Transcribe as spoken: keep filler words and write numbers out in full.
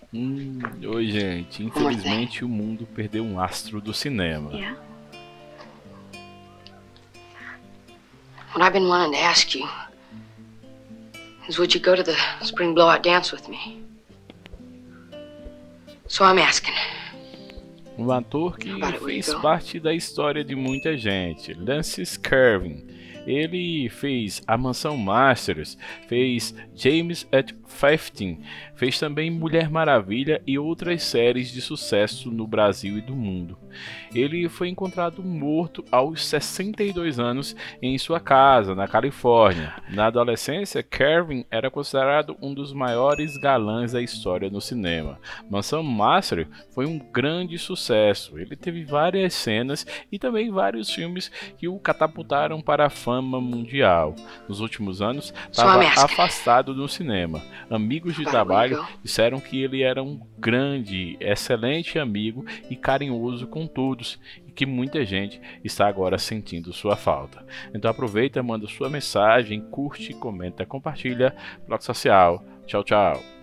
Hum, oi, gente. Infelizmente, o mundo perdeu um astro do cinema. Yeah. What I've been wanting to ask you is, would you go to the spring blowout dance with me? So I'm asking. Um ator que fez parte da história de muita gente, Lance Skervin. Ele fez A Mansão Masters, fez James at Fifteen, fez também Mulher Maravilha e outras séries de sucesso no Brasil e do mundo. Ele foi encontrado morto aos sessenta e dois anos em sua casa, na Califórnia. Na adolescência, Skervin era considerado um dos maiores galãs da história no cinema. Mansão Masters foi um grande sucesso. Ele teve várias cenas e também vários filmes que o catapultaram para a fama mundial. Nos últimos anos, estava afastado do cinema. Amigos de trabalho disseram que ele era um grande, excelente amigo e carinhoso com todos, e que muita gente está agora sentindo sua falta. Então aproveita, manda sua mensagem, curte, comenta, compartilha. Bloco Social. Tchau, tchau.